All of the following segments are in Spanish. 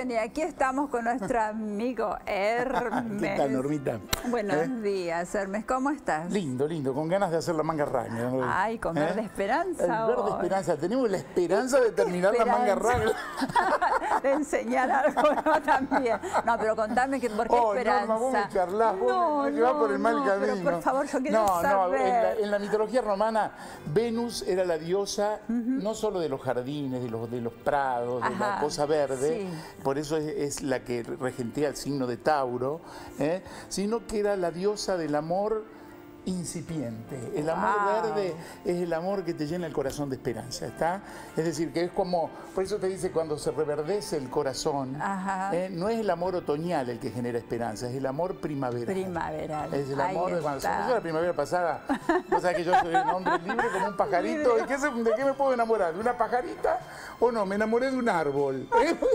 Bien, y aquí estamos con nuestro amigo Hermes. ¿Qué tal, Normita? Buenos días, Hermes, ¿cómo estás? Lindo, lindo, con ganas de hacer la manga raglan. Ay, con verde esperanza. El verde esperanza, tenemos la esperanza de terminar la manga raglan. De enseñar algo, ¿no? También. No, pero contame por qué esperanza. Norma, vos me charlás, vos me vas por el mal camino. Pero por favor, yo quiero saber. En la mitología romana, Venus era la diosa no solo de los jardines, de los prados, de la cosa verde, sí. Por eso es la que regentea el signo de Tauro, sino que era la diosa del amor incipiente. El amor verde es el amor que te llena el corazón de esperanza, ¿está? Es decir, que es como, por eso te dice cuando se reverdece el corazón, no es el amor otoñal el que genera esperanza, es el amor primaveral. Primaveral. Es el amor de cuando se puso la primavera pasada. O sea que yo soy un hombre libre como un pajarito. ¿Y de qué me puedo enamorar? ¿De una pajarita? ¿O no? Me enamoré de un árbol.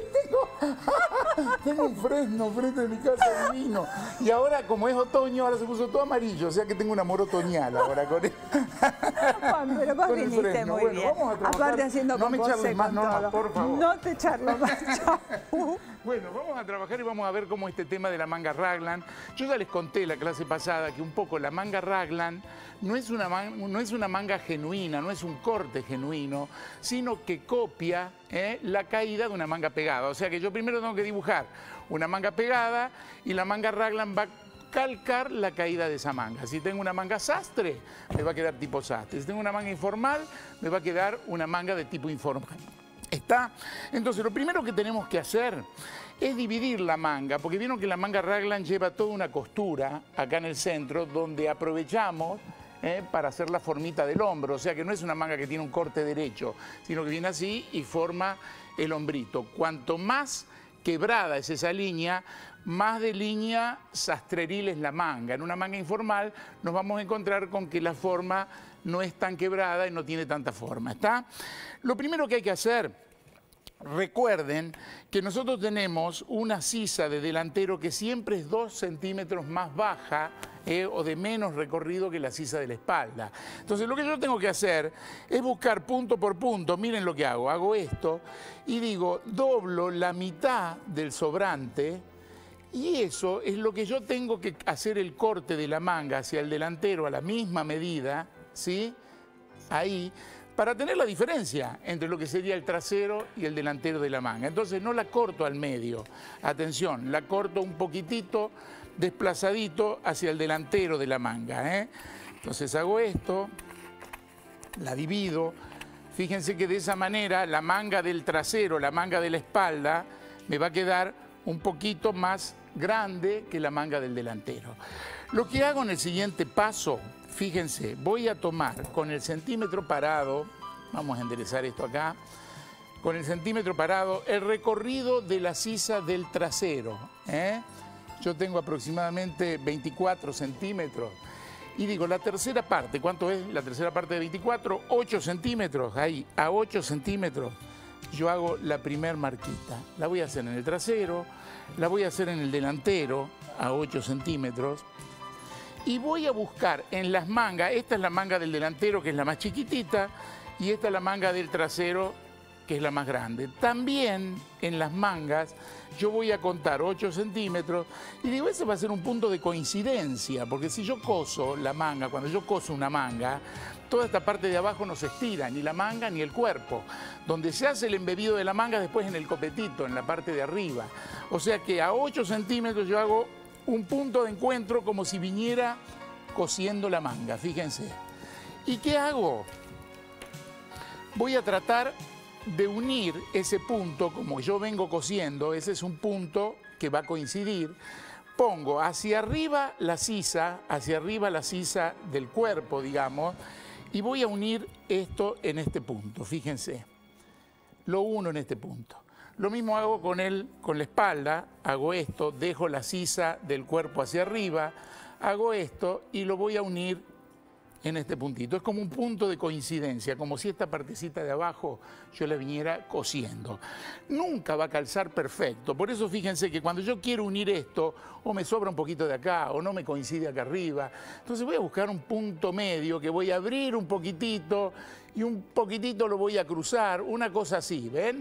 Tengo un fresno frente de mi casa divino. Y ahora, como es otoño, ahora se puso todo amarillo. O sea que tengo un amor otoñal ahora con él. Juan, pero vos viniste muy bien. Vamos a trabajar. Aparte haciendo no con me vos charles más, Norma, por favor. No te charlo más. Bueno, vamos a trabajar y vamos a ver cómo este tema de la manga raglan. Yo ya les conté la clase pasada que un poco la manga raglan no es una manga genuina, no es un corte genuino, sino que copia la caída de una manga pegada. O sea que yo primero tengo que dibujar una manga pegada y la manga raglan va a calcar la caída de esa manga. Si tengo una manga sastre, me va a quedar tipo sastre. Si tengo una manga informal, me va a quedar una manga de tipo informal. ¿Está? Entonces, lo primero que tenemos que hacer es dividir la manga, porque vieron que la manga raglan lleva toda una costura acá en el centro, donde aprovechamos para hacer la formita del hombro. O sea que no es una manga que tiene un corte derecho, sino que viene así y forma el hombrito. Cuanto más quebrada es esa línea, más de línea sastreril es la manga. En una manga informal nos vamos a encontrar con que la forma no es tan quebrada y no tiene tanta forma, ¿está? Lo primero que hay que hacer, recuerden que nosotros tenemos una sisa de delantero que siempre es 2 centímetros más baja o de menos recorrido que la sisa de la espalda. Entonces lo que yo tengo que hacer es buscar punto por punto. Miren lo que hago esto y digo, doblo la mitad del sobrante. Y eso es lo que yo tengo que hacer el corte de la manga hacia el delantero a la misma medida, ¿sí? Ahí, para tener la diferencia entre lo que sería el trasero y el delantero de la manga. Entonces no la corto al medio, atención, la corto un poquitito desplazadito hacia el delantero de la manga, Entonces hago esto, la divido, fíjense que de esa manera la manga del trasero, la manga de la espalda, me va a quedar un poquito más grande que la manga del delantero. Lo que hago en el siguiente paso, fíjense, voy a tomar con el centímetro parado, vamos a enderezar esto acá, con el centímetro parado, el recorrido de la sisa del trasero. Yo tengo aproximadamente 24 centímetros. Y digo, la tercera parte, ¿cuánto es la tercera parte de 24? 8 centímetros, ahí, a 8 centímetros. Yo hago la primer marquita. La voy a hacer en el trasero, la voy a hacer en el delantero, a 8 centímetros. Y voy a buscar en las mangas, esta es la manga del delantero, que es la más chiquitita, y esta es la manga del trasero, que es la más grande. También en las mangas yo voy a contar 8 centímetros y digo, ese va a ser un punto de coincidencia, porque si yo coso la manga, cuando yo coso una manga, toda esta parte de abajo no se estira, ni la manga ni el cuerpo. Donde se hace el embebido de la manga después en el copetito, en la parte de arriba. O sea que a 8 centímetros yo hago un punto de encuentro como si viniera cosiendo la manga, fíjense. ¿Y qué hago? Voy a tratar de unir ese punto, como yo vengo cosiendo, ese es un punto que va a coincidir. Pongo hacia arriba la sisa del cuerpo, digamos, y voy a unir esto en este punto, fíjense. Lo uno en este punto. Lo mismo hago con la espalda, hago esto, dejo la sisa del cuerpo hacia arriba, hago esto y lo voy a unir en este puntito. Es como un punto de coincidencia, como si esta partecita de abajo yo la viniera cosiendo. Nunca va a calzar perfecto, por eso fíjense que cuando yo quiero unir esto, o me sobra un poquito de acá, o no me coincide acá arriba, entonces voy a buscar un punto medio que voy a abrir un poquitito y un poquitito lo voy a cruzar, una cosa así, ¿ven?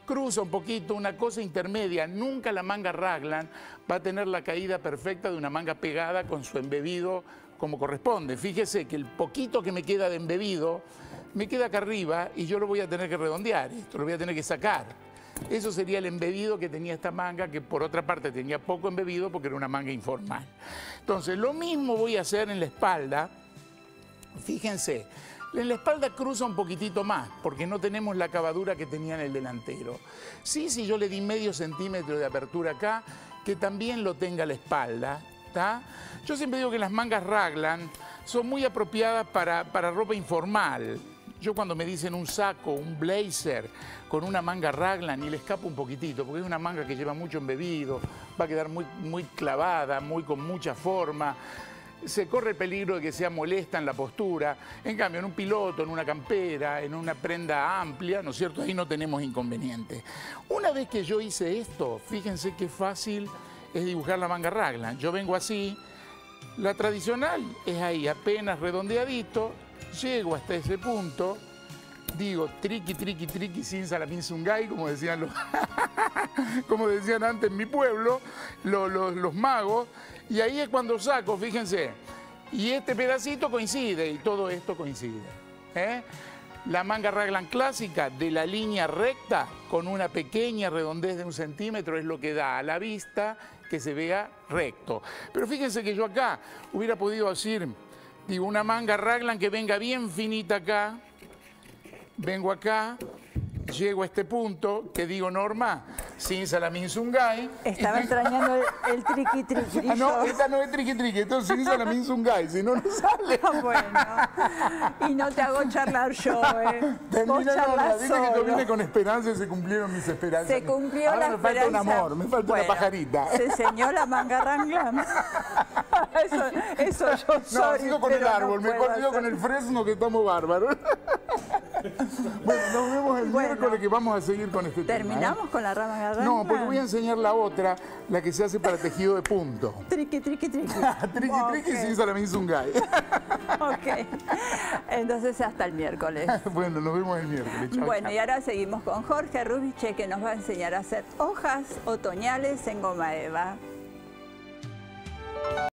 cruza un poquito, una cosa intermedia. Nunca la manga raglan va a tener la caída perfecta de una manga pegada con su embebido como corresponde. Fíjese que el poquito que me queda de embebido me queda acá arriba y yo lo voy a tener que redondear, esto lo voy a tener que sacar. Eso sería el embebido que tenía esta manga, que por otra parte tenía poco embebido porque era una manga informal. Entonces, lo mismo voy a hacer en la espalda. Fíjense, en la espalda cruza un poquitito más, porque no tenemos la acabadura que tenía en el delantero. Sí, si yo le di medio centímetro de apertura acá, que también lo tenga la espalda, ¿está? Yo siempre digo que las mangas raglan son muy apropiadas para ropa informal. Yo cuando me dicen un saco, un blazer con una manga raglan y le escapo un poquitito, porque es una manga que lleva mucho embebido, va a quedar muy clavada, con mucha forma. Se corre el peligro de que sea molesta en la postura. En cambio, en un piloto, en una campera, en una prenda amplia, ¿no es cierto? Ahí no tenemos inconveniente. Una vez que yo hice esto, fíjense qué fácil es dibujar la manga raglan. Yo vengo así. La tradicional es ahí, apenas redondeadito, llego hasta ese punto, digo triqui, triqui, triqui, sin salamín zungay, como decían como decían antes en mi pueblo, los magos, y ahí es cuando saco, fíjense, y este pedacito coincide, y todo esto coincide. La manga raglan clásica de la línea recta con una pequeña redondez de 1 centímetro es lo que da a la vista que se vea recto. Pero fíjense que yo acá hubiera podido decir, digo, una manga raglan que venga bien finita acá, vengo acá, llego a este punto, que digo, Norma, sin salamín zungay. Estaba extrañando el triqui triqui. Ah, no, esta no es triqui triqui, esto es sin salamín zungay, si no, no sale. Bueno, y no te hago charlar yo, Vos charlas dice que tú vienes con esperanza y se cumplieron mis esperanzas. Se cumplió ahora la me falta un esperanza. amor, me falta una pajarita. Se enseñó la manga raglan. eso yo soy. No, sigo con el árbol, mejor sigo con el fresno que estamos bárbaros. Bueno, nos vemos el miércoles que vamos a seguir con este tema. ¿Terminamos con la manga raglan? No, porque voy a enseñar la otra, la que se hace para tejido de punto. Triqui, triqui, triqui. Triqui, triqui sin salamín zungay. Ok. Entonces hasta el miércoles. Bueno, nos vemos el miércoles. Chau, Bueno, chau. y ahora seguimos con Jorge Rubiche, que nos va a enseñar a hacer hojas otoñales en goma eva.